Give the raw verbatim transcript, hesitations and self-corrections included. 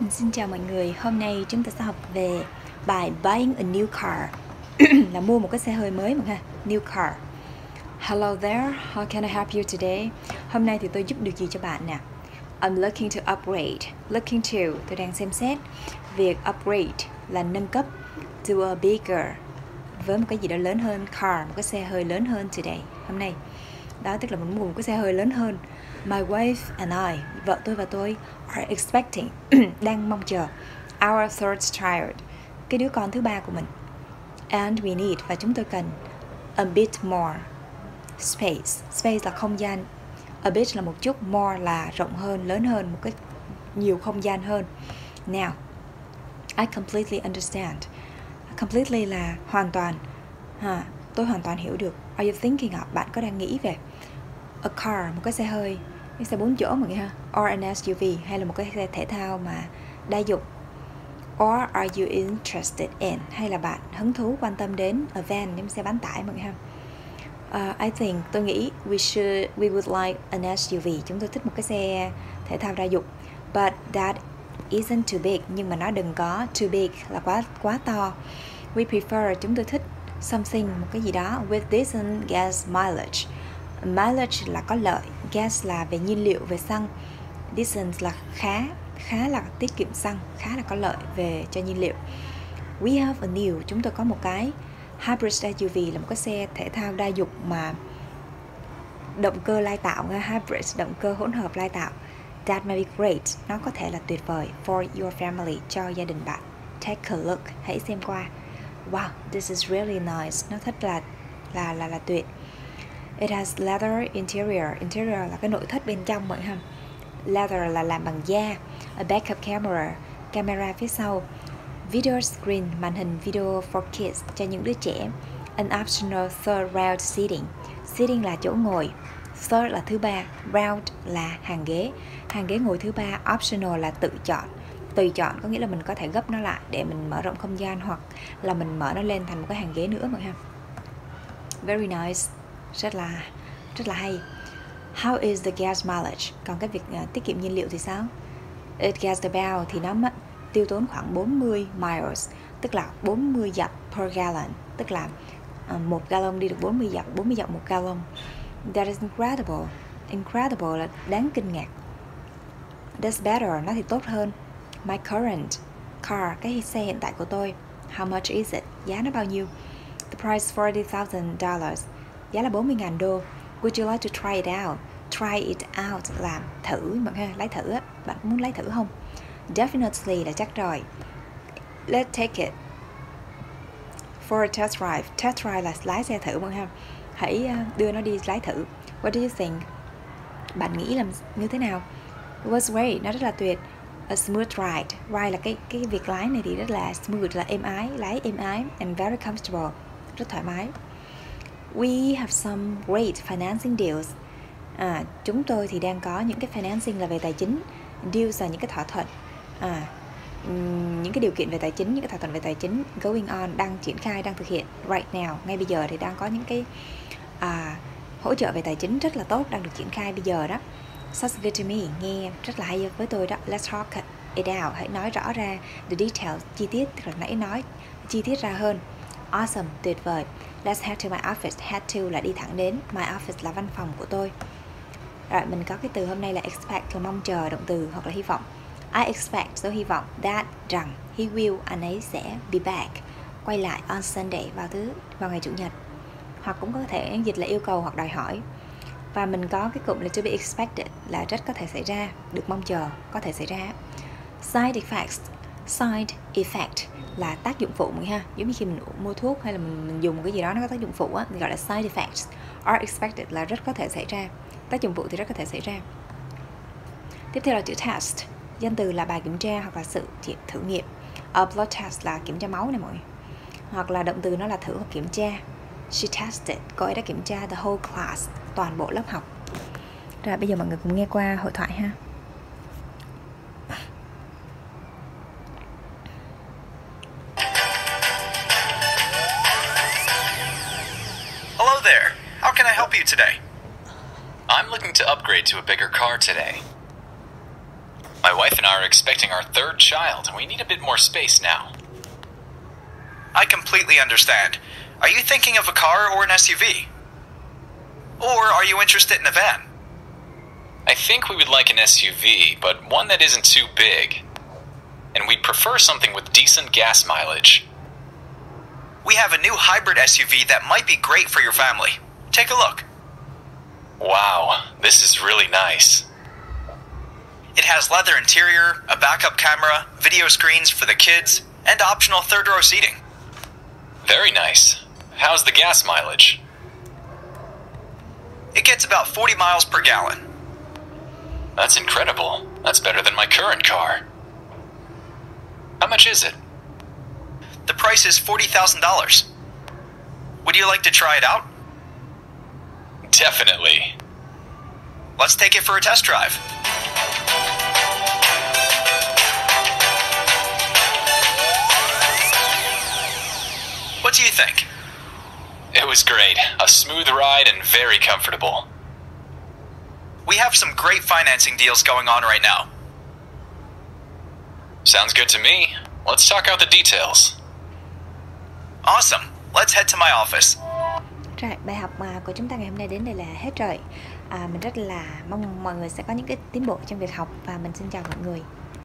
Xin chào mọi người, hôm nay chúng ta sẽ học về bài Buying a new car là mua một cái xe hơi mới mà ha, new car. Hello there, how can I help you today? Hôm nay thì tôi giúp được gì cho bạn nè? I'm looking to upgrade. Looking to, tôi đang xem xét việc upgrade là nâng cấp to a bigger, với một cái gì đó lớn hơn, car, một cái xe hơi lớn hơn today, hôm nay. Đó tức là mình mua một cái xe hơi lớn hơn. My wife and I, vợ tôi và tôi, are expecting, đang mong chờ our third child, cái đứa con thứ ba của mình. And we need, và chúng tôi cần a bit more space. Space là không gian, a bit là một chút, more là rộng hơn, lớn hơn, một cái nhiều không gian hơn. Now, I completely understand. Completely là hoàn toàn. Ha, tôi hoàn toàn hiểu được. Are you thinking of? Bạn có đang nghĩ về a car, một cái xe hơi, cái xe bốn chỗ mọi người ha, or an ét u vê, hay là một cái xe thể thao mà đa dụng, or are you interested in, hay là bạn hứng thú quan tâm đến a van, những xe bán tải mọi người ha. Uh, I think, tôi nghĩ we should, we would like an ét u vê, chúng tôi thích một cái xe thể thao đa dụng, but that isn't too big, nhưng mà nó đừng có too big là quá quá to. We prefer, chúng tôi thích something, một cái gì đó with decent gas mileage. Mileage là có lợi, gas là về nhiên liệu, về xăng, decent là khá, khá là tiết kiệm xăng, khá là có lợi về cho nhiên liệu. We have a new, chúng tôi có một cái hybrid ét u vê là một cái xe thể thao đa dụng mà động cơ lai tạo, hybrid, động cơ hỗn hợp lai tạo. That may be great, nó có thể là tuyệt vời for your family, cho gia đình bạn. Take a look, hãy xem qua. Wow, this is really nice, nó thật là là là là tuyệt. It has leather interior. Interior là cái nội thất bên trong mọi người ha. Leather là làm bằng da. A backup camera, camera phía sau. Video screen, màn hình video for kids, cho những đứa trẻ. An optional third round seating. Seating là chỗ ngồi. Third là thứ ba. Round là hàng ghế. Hàng ghế ngồi thứ ba. Optional là tự chọn. Tùy chọn có nghĩa là mình có thể gấp nó lại để mình mở rộng không gian, hoặc là mình mở nó lên thành một cái hàng ghế nữa mọi người ha. Very nice. Rất là rất là hay. How is the gas mileage? Còn cái việc uh, tiết kiệm nhiên liệu thì sao? It gets about, thì nó mất tiêu tốn khoảng bốn mươi miles, tức là bốn mươi dặm per gallon, tức là uh, một gallon đi được bốn mươi dặm, bốn mươi dặm một gallon. That is incredible. Incredible là đáng kinh ngạc. That's better, nó thì tốt hơn. My current car, cái xe hiện tại của tôi. How much is it? Giá nó bao nhiêu? The price forty thousand dollars. Giá là bốn mươi nghìn đô. Would you like to try it out? Try it out là thử, mọi người lấy thử á. Bạn muốn lấy thử không? Definitely là chắc rồi. Let's take it for a test drive. Test drive là lái xe thử mọi người. Hãy đưa nó đi lái thử. What do you think? Bạn nghĩ làm như thế nào? It was great, nó rất là tuyệt. A smooth ride. Ride là cái cái việc lái này thì rất là smooth, là êm ái, lái êm ái, and very comfortable, rất thoải mái. We have some great financing deals. À, chúng tôi thì đang có những cái financing là về tài chính. Deals là những cái thỏa thuận. À, những cái điều kiện về tài chính, những cái thỏa thuận về tài chính going on, đang triển khai, đang thực hiện right now, ngay bây giờ thì đang có những cái à, hỗ trợ về tài chính rất là tốt đang được triển khai bây giờ đó. Sounds good to me, nghe rất là hay với tôi đó. Let's talk it out, hãy nói rõ ra the details, chi tiết, tức là nãy nói chi tiết ra hơn. Awesome, tuyệt vời. Let's head to my office. Head to là đi thẳng đến. My office là văn phòng của tôi. Rồi, mình có cái từ hôm nay là expect, là mong chờ, động từ hoặc là hy vọng. I expect, tôi hy vọng that, rằng he will, anh ấy sẽ be back, quay lại on Sunday, vào thứ vào ngày chủ nhật. Hoặc cũng có thể dịch là yêu cầu hoặc đòi hỏi. Và mình có cái cụm là to be expected, là rất có thể xảy ra, được mong chờ, có thể xảy ra. Side effects. Side effect là tác dụng phụ mọi ha. Giống như khi mình mua thuốc hay là mình, mình dùng cái gì đó nó có tác dụng phụ á, mình gọi là side effects. Are expected là rất có thể xảy ra. Tác dụng phụ thì rất có thể xảy ra. Tiếp theo là chữ test. Danh từ là bài kiểm tra hoặc là sự thử nghiệm. A blood test là kiểm tra máu này mọi người. Hoặc là động từ nó là thử hoặc kiểm tra. She tested, cô ấy đã kiểm tra the whole class, toàn bộ lớp học. Rồi bây giờ mọi người cùng nghe qua hội thoại ha. Hello there. How can I help you today? I'm looking to upgrade to a bigger car today. My My wife and I are expecting our third child, and we need a bit more space now. I completely understand. Are you thinking of a car or an S U V? Or are you interested in a van? I think we would like an S U V, but one that isn't too big. And we'd prefer something with decent gas mileage. We have a new hybrid S U V that might be great for your family. Take a look. Wow, this is really nice. It has leather interior, a backup camera, video screens for the kids, and optional third row seating. Very nice. How's the gas mileage? It gets about forty miles per gallon. That's incredible. That's better than my current car. How much is it? The price is forty thousand dollars. Would you like to try it out? Definitely. Let's take it for a test drive. What do you think? It was great. A smooth ride and very comfortable. We have some great financing deals going on right now. Sounds good to me. Let's talk out the details. Awesome. Let's head to my office. Rồi, bài học mà của chúng ta ngày hôm nay đến đây là hết rồi. À, mình rất là mong mọi người sẽ có những cái tiến bộ trong việc học và mình xin chào mọi người.